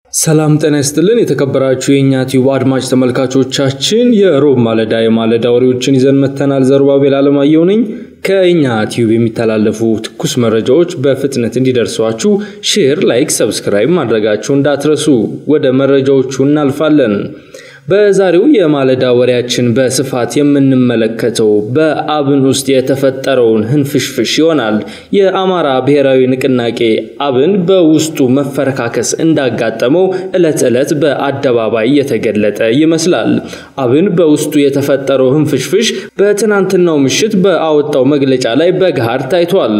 ሰላም ጤና ይስጥልን የተከበራችሁ የኛ ቲዩብ አድማጭ ተመልካቾቻችን የሮብ ማለዳ ወሬዎችን ይዘን መተናል። ዘሩባቤል አለማየሁ ነኝ። ከኛ ቲዩብ የሚተላለፉ ትኩስ መረጃዎች በፍጥነት እንዲደርሷችሁ ሼር፣ ላይክ፣ ሰብስክራይብ ማድረጋችሁን እንዳትረሱ። ወደ መረጃዎቹ እናልፋለን። በዛሬው የማለዳ ወሬያችን በስፋት የምንመለከተው በአብን ውስጥ የተፈጠረውን ህንፍሽፍሽ ይሆናል። የአማራ ብሔራዊ ንቅናቄ አብን በውስጡ መፈረካከስ እንዳጋጠመው ዕለት በአደባባይ የተገለጠ ይመስላል። አብን በውስጡ የተፈጠረው ህንፍሽፍሽ በትናንትናው ምሽት በአወጣው መግለጫ ላይ በጋር ታይቷል።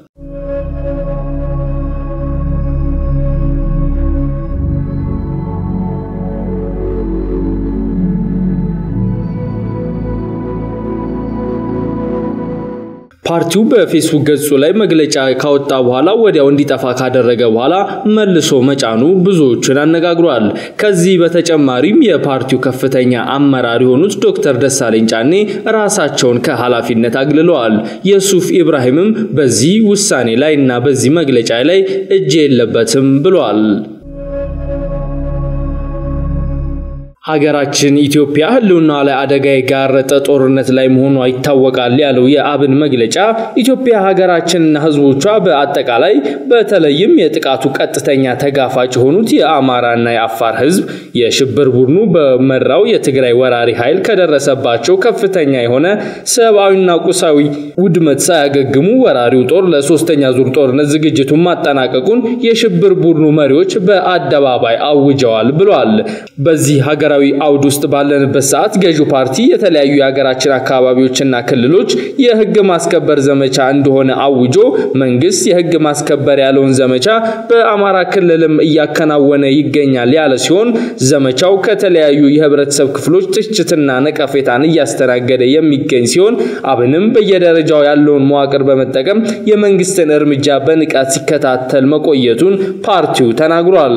ፓርቲው በፌስቡክ ገጹ ላይ መግለጫ ካወጣ በኋላ ወዲያው እንዲጠፋ ካደረገ በኋላ መልሶ መጫኑ ብዙዎችን አነጋግሯል። ከዚህ በተጨማሪም የፓርቲው ከፍተኛ አመራር የሆኑት ዶክተር ደሳለኝ ጫኔ ራሳቸውን ከኃላፊነት አግልለዋል። የሱፍ ኢብራሂምም በዚህ ውሳኔ ላይና በዚህ መግለጫ ላይ እጅ የለበትም ብለዋል። ሀገራችን ኢትዮጵያ ህልውና ላይ አደጋ የጋረጠ ጦርነት ላይ መሆኗ ይታወቃል ያለው የአብን መግለጫ ኢትዮጵያ ሀገራችንና ህዝቦቿ በአጠቃላይ በተለይም የጥቃቱ ቀጥተኛ ተጋፋጭ ሆኑት የአማራና የአፋር ህዝብ የሽብር ቡድኑ በመራው የትግራይ ወራሪ ኃይል ከደረሰባቸው ከፍተኛ የሆነ ሰብአዊና ቁሳዊ ውድመት ሳያገግሙ ወራሪው ጦር ለሶስተኛ ዙር ጦርነት ዝግጅቱን ማጠናቀቁን የሽብር ቡድኑ መሪዎች በአደባባይ አውጀዋል ብለዋል። በዚህ ሀገራዊ አውድ ውስጥ ባለንበት ሰዓት ገዢው ፓርቲ የተለያዩ የሀገራችን አካባቢዎችና ክልሎች የህግ ማስከበር ዘመቻ እንደሆነ አውጆ መንግስት የህግ ማስከበር ያለውን ዘመቻ በአማራ ክልልም እያከናወነ ይገኛል ያለ ሲሆን ዘመቻው ከተለያዩ የህብረተሰብ ክፍሎች ትችትና ነቀፌታን እያስተናገደ የሚገኝ ሲሆን አብንም በየደረጃው ያለውን መዋቅር በመጠቀም የመንግስትን እርምጃ በንቃት ሲከታተል መቆየቱን ፓርቲው ተናግሯል።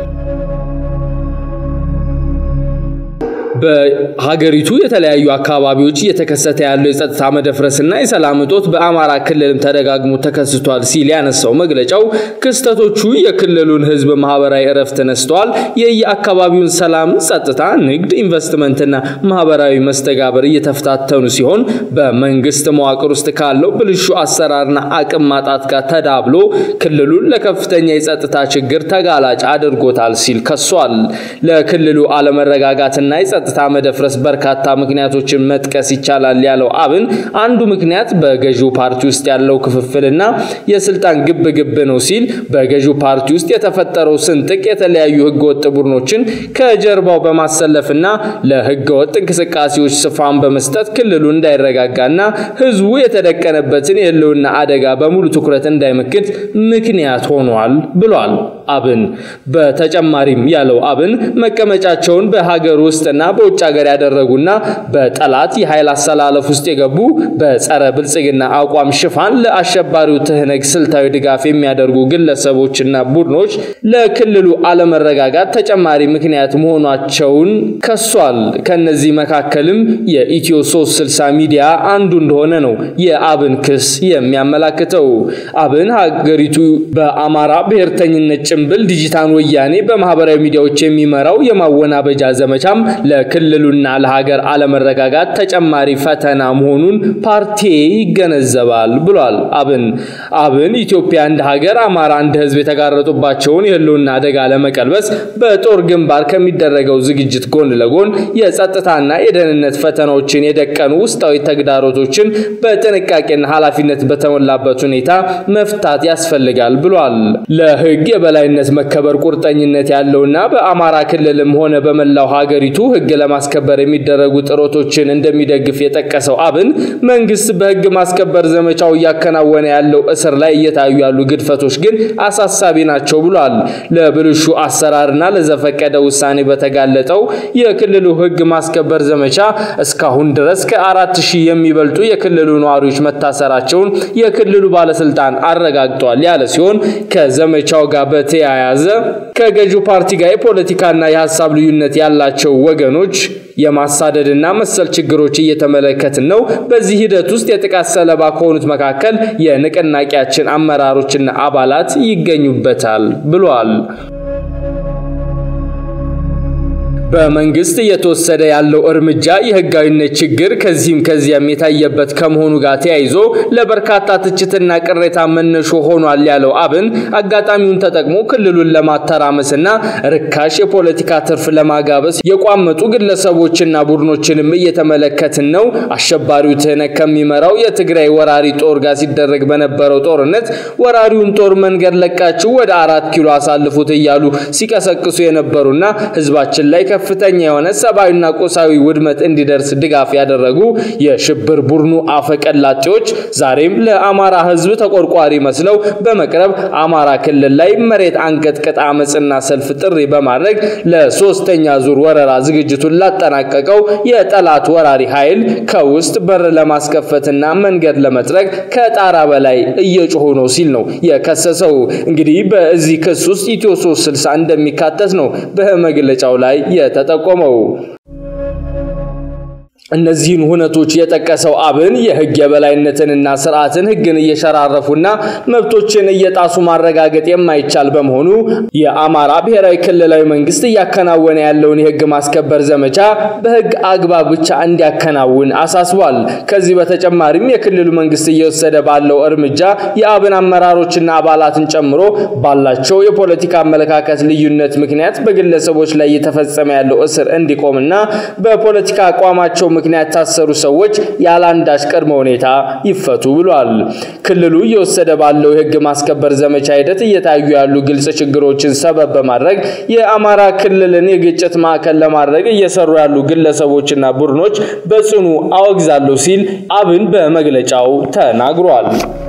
በሀገሪቱ የተለያዩ አካባቢዎች እየተከሰተ ያለው የጸጥታ መደፍረስና የሰላም እጦት በአማራ ክልልም ተደጋግሞ ተከስቷል ሲል ያነሳው መግለጫው ክስተቶቹ የክልሉን ህዝብ ማህበራዊ እረፍት ነስተዋል፣ የየአካባቢውን ሰላም፣ ጸጥታ፣ ንግድ፣ ኢንቨስትመንትና ማህበራዊ መስተጋብር እየተፈታተኑ ሲሆን በመንግስት መዋቅር ውስጥ ካለው ብልሹ አሰራርና አቅም ማጣት ጋር ተዳብሎ ክልሉን ለከፍተኛ የጸጥታ ችግር ተጋላጭ አድርጎታል ሲል ከሷል። ለክልሉ አለመረጋጋትና የጸጥታ መደፍረስ በርካታ ምክንያቶችን መጥቀስ ይቻላል ያለው አብን አንዱ ምክንያት በገዢው ፓርቲ ውስጥ ያለው ክፍፍልና የስልጣን ግብግብ ነው ሲል በገዢው ፓርቲ ውስጥ የተፈጠረው ስንጥቅ የተለያዩ ህገወጥ ቡድኖችን ከጀርባው በማሰለፍና ለህገወጥ እንቅስቃሴዎች ስፋን በመስጠት ክልሉ እንዳይረጋጋና ህዝቡ የተደቀነበትን የህልውና አደጋ በሙሉ ትኩረት እንዳይመክት ምክንያት ሆኗል ብሏል አብን። በተጨማሪም ያለው አብን መቀመጫቸውን በሀገር ውስጥና በውጭ ሀገር ያደረጉና በጠላት የኃይል አሰላለፍ ውስጥ የገቡ በጸረ ብልጽግና አቋም ሽፋን ለአሸባሪው ትህነግ ስልታዊ ድጋፍ የሚያደርጉ ግለሰቦችና ቡድኖች ለክልሉ አለመረጋጋት ተጨማሪ ምክንያት መሆናቸውን ከሷል። ከነዚህ መካከልም የኢትዮ 360 ሚዲያ አንዱ እንደሆነ ነው የአብን ክስ የሚያመላክተው። አብን ሀገሪቱ በአማራ ብሔርተኝነት ጭምብል ዲጂታል ወያኔ በማህበራዊ ሚዲያዎች የሚመራው የማወናበጃ ዘመቻም ለክልሉና ለሀገር አለመረጋጋት ተጨማሪ ፈተና መሆኑን ፓርቲ ይገነዘባል ብሏል አብን ኢትዮጵያ እንደ ሀገር አማራ እንደ ህዝብ የተጋረጡባቸውን የህልውና አደጋ ለመቀልበስ በጦር ግንባር ከሚደረገው ዝግጅት ጎን ለጎን የጸጥታና የደህንነት ፈተናዎችን የደቀኑ ውስጣዊ ተግዳሮቶችን በጥንቃቄና ኃላፊነት በተሞላበት ሁኔታ መፍታት ያስፈልጋል ብሏል። ለህግ የበላይነት መከበር ቁርጠኝነት ያለውና በአማራ ክልልም ሆነ በመላው ሀገሪቱ ህግ ለማስከበር የሚደረጉ ጥረቶችን እንደሚደግፍ የጠቀሰው አብን መንግስት በህግ ማስከበር ዘመቻው ያከናወነ ያለው እስር ላይ እየታዩ ያሉ ግድፈቶች ግን አሳሳቢ ናቸው ብሏል። ለብልሹ አሰራርና ለዘፈቀደ ውሳኔ በተጋለጠው የክልሉ ህግ ማስከበር ዘመቻ እስካሁን ድረስ ከ4000 የሚበልጡ የክልሉ ነዋሪዎች መታሰራቸውን የክልሉ ባለስልጣን አረጋግጧል ያለ ሲሆን ከዘመቻው ጋር በተያያዘ ከገዢው ፓርቲ ጋር የፖለቲካና የሐሳብ ልዩነት ያላቸው ወገኖች የማሳደድና መሰል ችግሮች እየተመለከትን ነው። በዚህ ሂደት ውስጥ የጥቃት ሰለባ ከሆኑት መካከል የንቅናቄያችን አመራሮችና አባላት ይገኙበታል ብሏል። በመንግስት የተወሰደ ያለው እርምጃ የህጋዊነት ችግር ከዚያም የታየበት ከመሆኑ ጋር ተያይዞ ለበርካታ ትችትና ቅሬታ መነሾ ሆኗል ያለው አብን አጋጣሚውን ተጠቅሞ ክልሉን ለማተራመስና ርካሽ የፖለቲካ ትርፍ ለማጋበስ የቋመጡ ግለሰቦችና ቡድኖችንም እየተመለከትን ነው። አሸባሪው ትህነግ ከሚመራው የትግራይ ወራሪ ጦር ጋር ሲደረግ በነበረው ጦርነት ወራሪውን ጦር መንገድ ለቃችሁ ወደ 4 ኪሎ አሳልፉት እያሉ ሲቀሰቅሱ የነበሩና ህዝባችን ላይ ከፍተኛ የሆነ ሰባዊና ቆሳዊ ውድመት እንዲደርስ ድጋፍ ያደረጉ የሽብር ቡድኑ አፈቀላጤዎች ዛሬም ለአማራ ህዝብ ተቆርቋሪ መስለው በመቅረብ አማራ ክልል ላይ መሬት አንቀጥቅጥ አመጽና ሰልፍ ጥሪ በማድረግ ለሶስተኛ ዙር ወረራ ዝግጅቱን ላጠናቀቀው የጠላት ወራሪ ኃይል ከውስጥ በር ለማስከፈትና መንገድ ለመጥረግ ከጣራ በላይ እየጮሁ ነው ሲል ነው የከሰሰው። እንግዲህ በዚህ ክስ ውስጥ ኢትዮ 360 እንደሚካተት ነው በመግለጫው ላይ የተጠቆመው። እነዚህን ሁነቶች የጠቀሰው አብን የህግ የበላይነትንና ስርዓትን ህግን እየሸራረፉና መብቶችን እየጣሱ ማረጋገጥ የማይቻል በመሆኑ የአማራ ብሔራዊ ክልላዊ መንግስት ያከናወነ ያለውን የህግ ማስከበር ዘመቻ በህግ አግባብ ብቻ እንዲያከናውን አሳስቧል። ከዚህ በተጨማሪም የክልሉ መንግስት እየወሰደ ባለው እርምጃ የአብን አመራሮችና አባላትን ጨምሮ ባላቸው የፖለቲካ አመለካከት ልዩነት ምክንያት በግለሰቦች ላይ የተፈጸመ ያለው እስር እንዲቆምና በፖለቲካ አቋማቸው ምክንያት ታሰሩ ሰዎች ያላንዳች ቅድመ ሁኔታ ይፈቱ ብሏል። ክልሉ እየወሰደ ባለው የህግ ማስከበር ዘመቻ ሂደት እየታዩ ያሉ ግልጽ ችግሮችን ሰበብ በማድረግ የአማራ ክልልን የግጭት ማዕከል ለማድረግ እየሰሩ ያሉ ግለሰቦችና ቡድኖች በጽኑ አወግዛለሁ ሲል አብን በመግለጫው ተናግሯል።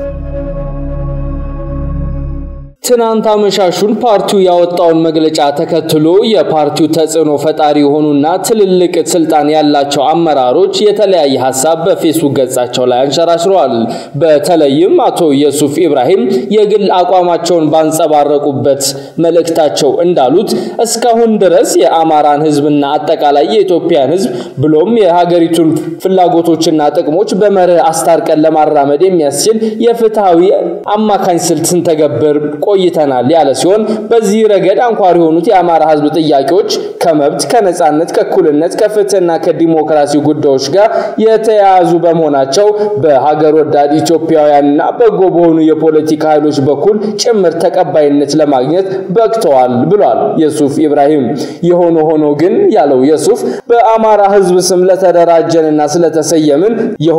ትናንት አመሻሹን ፓርቲው ያወጣውን መግለጫ ተከትሎ የፓርቲው ተጽዕኖ ፈጣሪ ሆኑና ትልልቅ ስልጣን ያላቸው አመራሮች የተለያየ ሐሳብ በፌስቡክ ገጻቸው ላይ አንሸራሽረዋል። በተለይም አቶ ኢየሱፍ ኢብራሂም የግል አቋማቸውን ባንጸባረቁበት መልእክታቸው እንዳሉት እስካሁን ድረስ የአማራን ህዝብና አጠቃላይ የኢትዮጵያን ህዝብ ብሎም የሀገሪቱን ፍላጎቶችና ጥቅሞች በመርህ አስታርቀን ለማራመድ የሚያስችል የፍትሃዊ አማካኝ ስልትን ተገበር ቆይተናል ያለ ሲሆን በዚህ ረገድ አንኳር የሆኑት የአማራ ህዝብ ጥያቄዎች ከመብት ከነጻነት ከኩልነት ከፍትህና ከዲሞክራሲ ጉዳዮች ጋር የተያያዙ በመሆናቸው በሀገር ወዳድ ኢትዮጵያውያንና በጎ በሆኑ የፖለቲካ ኃይሎች በኩል ጭምር ተቀባይነት ለማግኘት በቅተዋል ብሏል ኢየሱፍ ኢብራሂም። የሆነ ሆኖ ግን ያለው ኢየሱፍ በአማራ ህዝብ ስም ለተደራጀንና ስለተሰየምን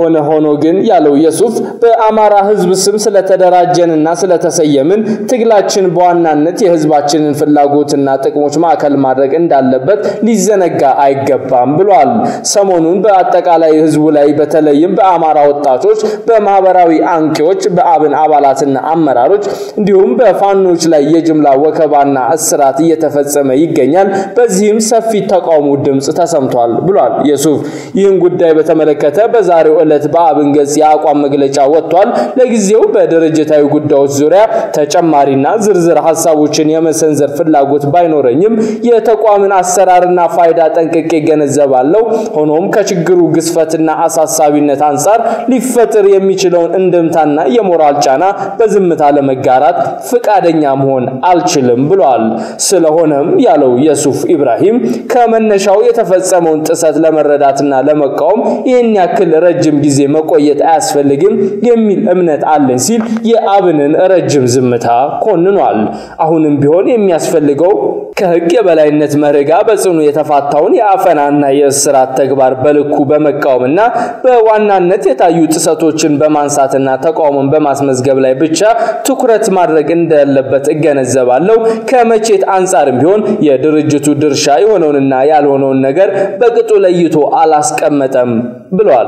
በአማራ ህዝብ ስም ስለተደራጀንና ስለተሰየምን ትግላችን በዋናነት የህዝባችንን ፍላጎትና ጥቅሞች ማዕከል ማድረግ እንዳለበት ሊዘነጋ አይገባም ብሏል። ሰሞኑን በአጠቃላይ ህዝቡ ላይ በተለይም በአማራ ወጣቶች በማህበራዊ አንቂዎች በአብን አባላትና አመራሮች እንዲሁም በፋኖች ላይ የጅምላ ወከባና እስራት እየተፈጸመ ይገኛል። በዚህም ሰፊ ተቃውሞ ድምጽ ተሰምቷል ብሏል ኢየሱፍ። ይህን ጉዳይ በተመለከተ በዛሬው ዕለት በአብን ገጽ የአቋም መግለጫ ወጥቷል። ለጊዜው በድርጅታዊ ጉዳዮች ዙሪያ ተጨማሪና ዝርዝር ሐሳቦችን የመሰንዘር ፍላጎት ባይኖረኝም የተቋምን አሰራርና ፋይዳ ጠንቅቄ ገነዘባለሁ። ሆኖም ከችግሩ ግዝፈትና አሳሳቢነት አንፃር ሊፈጠር የሚችለውን እንደምታና የሞራል ጫና በዝምታ ለመጋራት ፍቃደኛ መሆን አልችልም ብሏል። ስለሆነም ያለው ኢየሱፍ ኢብራሂም ከመነሻው የተፈጸመውን ጥሰት ለመረዳትና ለመቃወም ይህን ያክል ረጅም ጊዜ መቆየት አያስፈልግም የሚል እምነት አለኝ ሲል የአብንን ረጅም ዝምታ ኮንኗል። አሁንም ቢሆን የሚያስፈልገው ከህግ የበላይነት መርጋ በጽኑ የተፋታውን የአፈናና የእስራት ተግባር በልኩ በመቃወምና በዋናነት የታዩ ጥሰቶችን በማንሳትና ተቃውሞን በማስመዝገብ ላይ ብቻ ትኩረት ማድረግ እንደሌለበት እገነዘባለሁ። ከመቼት አንፃርም ቢሆን የድርጅቱ ድርሻ የሆነውንና ያልሆነውን ነገር በቅጡ ለይቶ አላስቀመጠም ብሏል።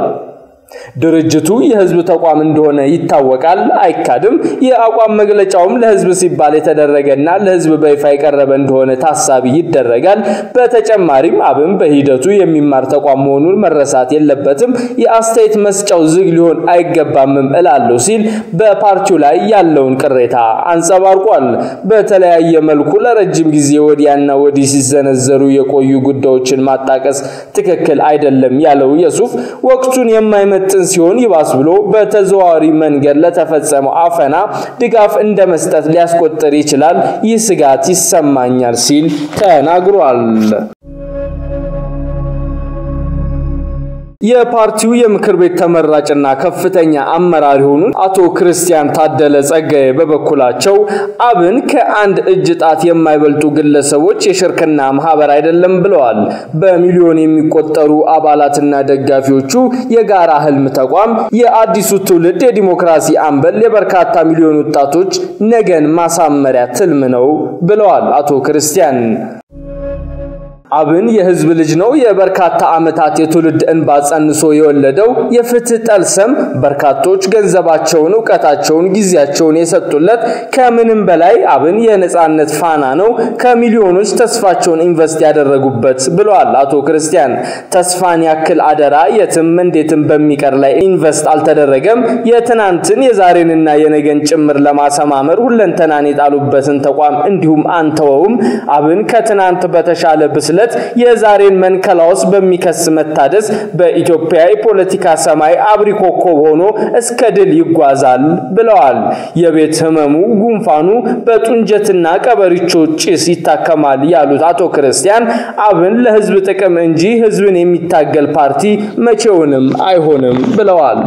ድርጅቱ የህዝብ ተቋም እንደሆነ ይታወቃል አይካድም። የአቋም መግለጫውም ለህዝብ ሲባል የተደረገና ለህዝብ በይፋ የቀረበ እንደሆነ ታሳቢ ይደረጋል። በተጨማሪም አብን በሂደቱ የሚማር ተቋም መሆኑን መረሳት የለበትም። የአስተያየት መስጫው ዝግ ሊሆን አይገባምም እላለሁ ሲል በፓርቲው ላይ ያለውን ቅሬታ አንጸባርቋል። በተለያየ መልኩ ለረጅም ጊዜ ወዲያና ወዲህ ሲዘነዘሩ የቆዩ ጉዳዮችን ማጣቀስ ትክክል አይደለም ያለው ኢየሱፍ ወቅቱን የማይመጥን ሲሆን ይባስ ብሎ በተዘዋዋሪ መንገድ ለተፈጸመው አፈና ድጋፍ እንደመስጠት ሊያስቆጥር ይችላል። ይህ ስጋት ይሰማኛል ሲል ተናግሯል። የፓርቲው የምክር ቤት ተመራጭና ከፍተኛ አመራር ሆኑ አቶ ክርስቲያን ታደለ ጸጋዬ በበኩላቸው አብን ከአንድ እጅ ጣት የማይበልጡ ግለሰቦች የሽርክና ማህበር አይደለም ብለዋል። በሚሊዮን የሚቆጠሩ አባላትና ደጋፊዎቹ የጋራ ህልም ተቋም የአዲሱ ትውልድ የዲሞክራሲ አምበል የበርካታ ሚሊዮን ወጣቶች ነገን ማሳመሪያ ትልም ነው ብለዋል አቶ ክርስቲያን። አብን የህዝብ ልጅ ነው የበርካታ አመታት የትውልድ እንባ ጸንሶ የወለደው የፍትህ ጠልሰም በርካቶች ገንዘባቸውን ዕውቀታቸውን ጊዜያቸውን የሰጡለት ከምንም በላይ አብን የነጻነት ፋና ነው ከሚሊዮኖች ተስፋቸውን ኢንቨስት ያደረጉበት ብለዋል አቶ ክርስቲያን። ተስፋን ያክል አደራ የትም እንዴትም በሚቀር ላይ ኢንቨስት አልተደረገም። የትናንትን የዛሬንና የነገን ጭምር ለማሰማመር ሁለንተናን የጣሉበትን ተቋም እንዲሁም አንተውም አብን ከትናንት በተሻለ ብስለት የዛሬን መንከላውስ በሚከስ መታደስ በኢትዮጵያ የፖለቲካ ሰማይ አብሪ ኮከብ ሆኖ እስከ ድል ይጓዛል ብለዋል። የቤት ህመሙ ጉንፋኑ በጡንጀትና ቀበሪቾ ጭስ ይታከማል ያሉት አቶ ክርስቲያን አብን ለህዝብ ጥቅም እንጂ ህዝብን የሚታገል ፓርቲ መቼውንም አይሆንም ብለዋል።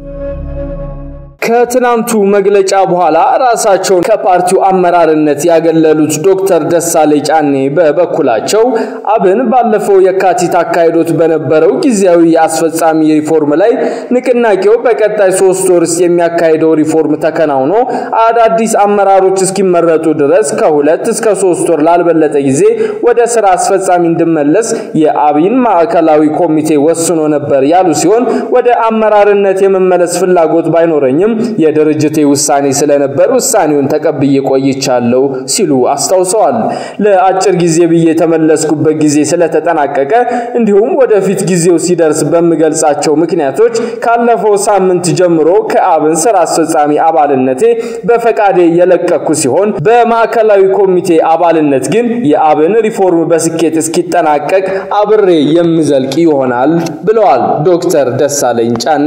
ከትናንቱ መግለጫ በኋላ ራሳቸውን ከፓርቲው አመራርነት ያገለሉት ዶክተር ደሳሌ ጫኔ በበኩላቸው አብን ባለፈው የካቲት አካሄዶት በነበረው ጊዜያዊ አስፈጻሚ ሪፎርም ላይ ንቅናቄው በቀጣይ 3 ወር የሚያካሄደው ሪፎርም ተከናውኖ አዳዲስ አመራሮች እስኪመረጡ ድረስ ከ2 እስከ 3 ወር ላልበለጠ ጊዜ ወደ ስራ አስፈጻሚ እንድመለስ የአብን ማዕከላዊ ኮሚቴ ወስኖ ነበር ያሉ ሲሆን ወደ አመራርነት የመመለስ ፍላጎት ባይኖርኝም የድርጅቴ ውሳኔ ስለነበር ውሳኔውን ተቀብዬ ቆይቻለሁ ሲሉ አስታውሰዋል። ለአጭር ጊዜ ብዬ ተመለስኩበት ጊዜ ስለተጠናቀቀ እንዲሁም ወደፊት ጊዜው ሲደርስ በመገልጻቸው ምክንያቶች ካለፈው ሳምንት ጀምሮ ከአብን ስራ አስፈጻሚ አባልነቴ በፈቃዴ የለቀኩ ሲሆን በማዕከላዊ ኮሚቴ አባልነት ግን የአብን ሪፎርም በስኬት እስኪጠናቀቅ አብሬ የምዘልቅ ይሆናል ብለዋል ዶክተር ደሳለኝ ጫኔ።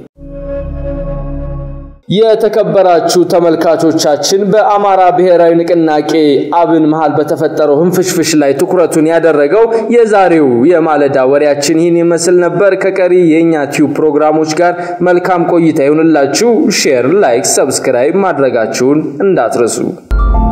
የተከበራችሁ ተመልካቾቻችን በአማራ ብሔራዊ ንቅናቄ አብን መሃል በተፈጠረው ህንፍሽፍሽ ላይ ትኩረቱን ያደረገው የዛሬው የማለዳ ወሬያችን ይህን ይመስል ነበር። ከቀሪ የኛ ቲዩብ ፕሮግራሞች ጋር መልካም ቆይታ ይሁንላችሁ። ሼር፣ ላይክ፣ ሰብስክራይብ ማድረጋችሁን እንዳትረሱ።